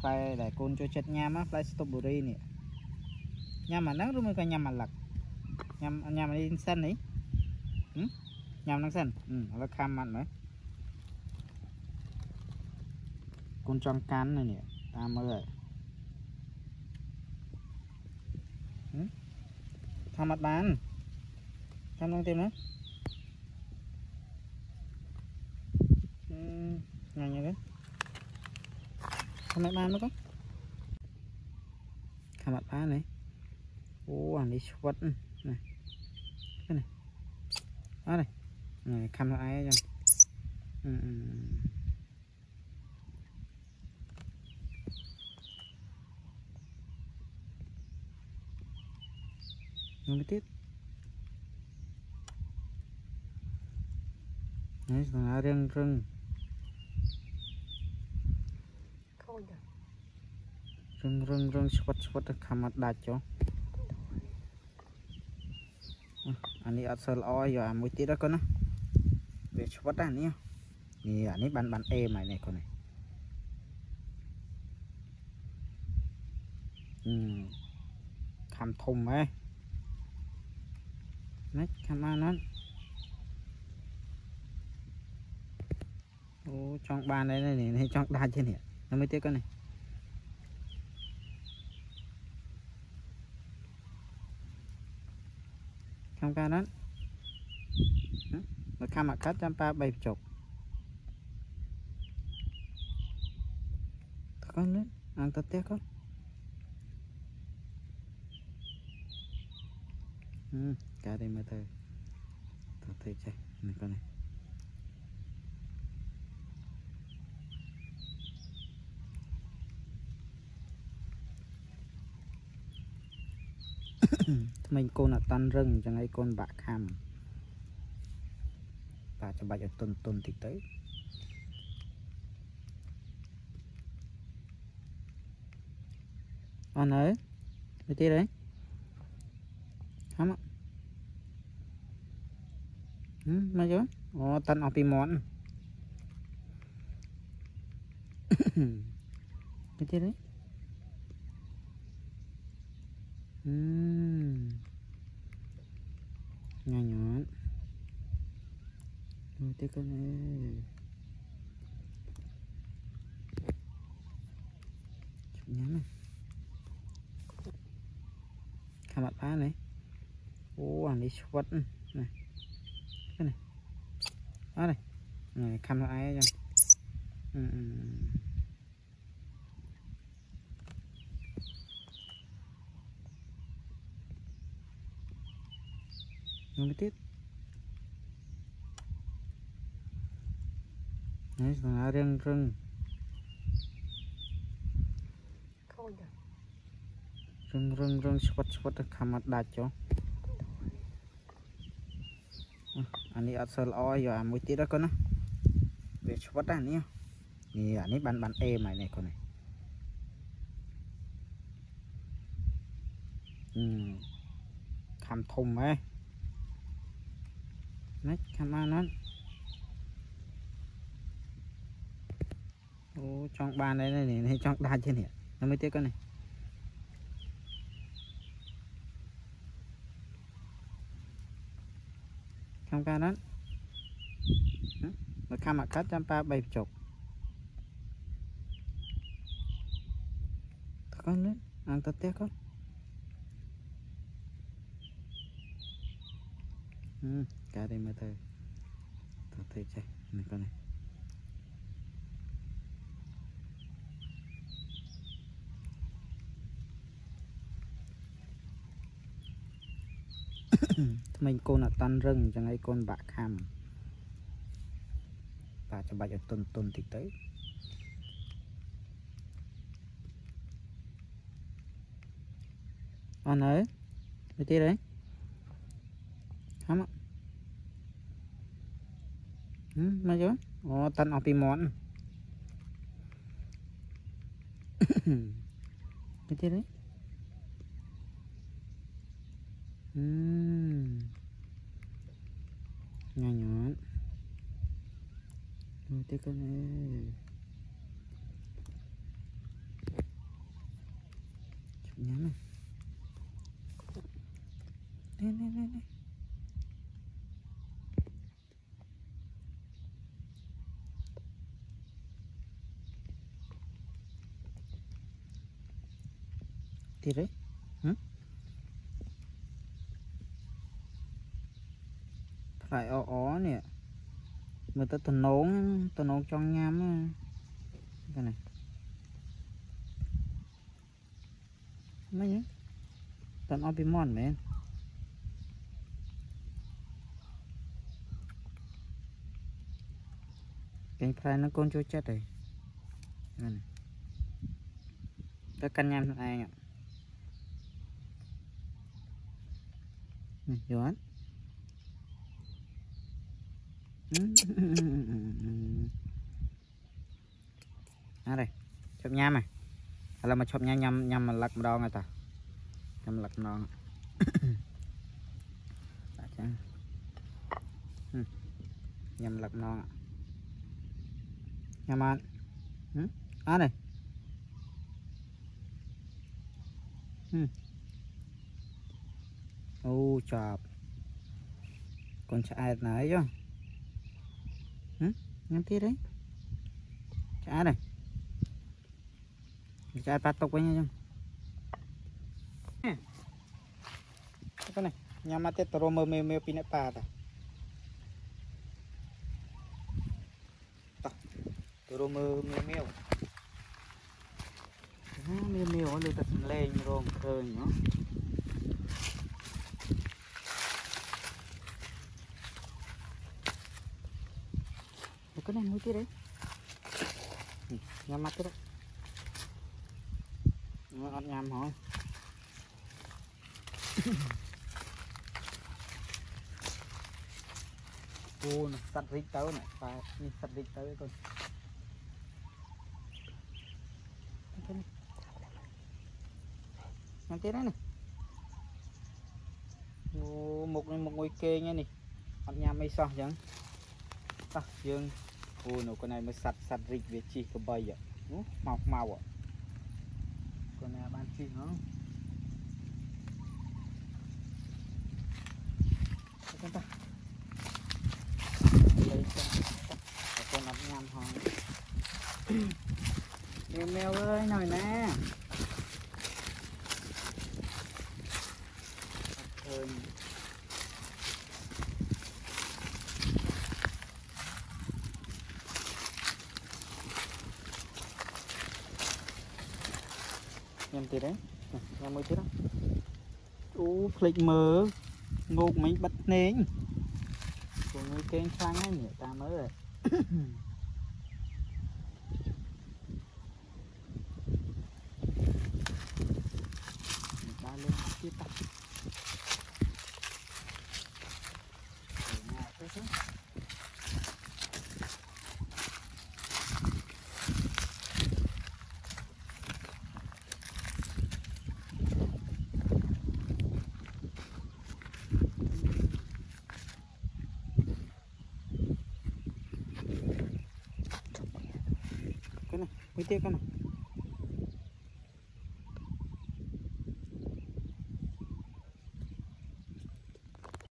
phải để con cho chết nhám á phải strawberry nè nhám mà nắng rồi mới có nhám mà lật nhám mà đi xanh ấy nhám nắng xanh nó cam mặn đấy con trong can này nè ta mớiทำมัดบานทำลงเต็มนะไงอย่างนี้ทำมัดบานมั้ยก็ทำมัดบานnày ôอันนี้ชวดnày cái này đó này này cam nó ai chẳng không biết đấy là rừng rừng rừng rừng spot khăm mặt đạch cho anh ấy ở sờ oi rồi mũi tít đó con á về spot anh ấy nè anh ấy bắn êm này con này khăm thùng ấy nét khăm ăn nó ô trong bàn đây này trong đa trên này nó mới tiếc con này không ca đó nó khăm mặt cắt trăm pa bay chục con nữa ăn tết tiếc con cả đây mà thôi chơi này con này mình con là tan rừng chẳng ai con bạc ham và cho bạch ở tuần thì tới con ấy cái tí đấy không ạ mà chứ tan ở món cái tí đấy nhỏ nhọn rồi tiếp con này nhắn này khăm mặt phá này ô anh đi quất này cái này đó này này khăm nó ai chẳng không biết tiếp đấy là rừng rừng spot khăm mặt đạch cho anh ấy ở sờ oi rồi mũi tít đó con á về spot anh ấy nè anh ấy bắn êm này con này khăm thùng ấy nét khăm ăn nó ô trong bàn đây này trong đa trên này nó mới tiếc con này không ca đó nó khăm mặt cắt trăm pa bay chục con nữa ăn tết tiếc con cả đây mà thôi chơi này con này mình con là tan rừng chẳng ai con bạc ham và cho bạch ở tuần thì tới con ấy cái tí đấy không ạ mà chứ tan ở món cái tí đấy nhỏ nhọn rồi tiếp con này nè thì đấy phải ó nè mà tao nấu trong nhám cái này mấy nhá tao ở bên mòn mẹ cái phải nó con cho chết rồi này tao căn nhám ai ạ Doan. À đây, chụp nhám này. Là mà chụp nhám nhằm mà lật đòn rồi ta. Nhằm lật đòn. Nhằm lật đòn. Nhằm ăn. À này. Ô chọc. Con trai này chứ. Nhắm tí đấy. Trai này. Trai bắt tục với nhau chứ. Cái này, nhắm mắt tết rô mơ mê pinat pa ta. Rô mơ mêu. Mêu lên ta lên rôm cơ nhá. Cái này mới tí đấy. Nhắm mắt tí đấy. Nó nhắm hỏi. Ô, nó sạch rít tới này, phải sạch rít tới con. Nhắm tí đấy này. Ô, một ngôi kê nha nè. Ăn nhắm mấy sao chẳng. Ta dương. Ô, nó con này mới sạch rít về chi có bay vậy. Màu ạ. Con này bán chi nó. Con ta. Lấy cho con ấp nhằm hòn. Mèo ơi nồi nè. Nhằm tí đấy. Nhằm mới tí đó. Ô, phịch mơ. Ngột mình bắt nến. Của người kênh sang ấy nhỉ ta mới rồi. Ba lên tiếp ta. Cái này, mới tiếp cái này.